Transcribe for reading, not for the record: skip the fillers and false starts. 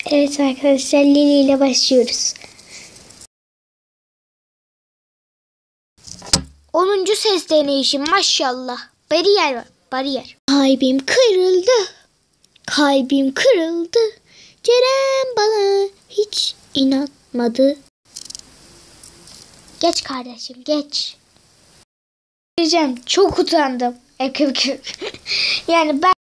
Evet arkadaşlar, Lili ile başlıyoruz. 10. ses deneyişi, maşallah. Bariyer var. Bariyer. Kalbim kırıldı. Kalbim kırıldı. Ceren bana hiç inanmadı. Geç kardeşim, geç. Diyeceğim, çok utandım. Yani ben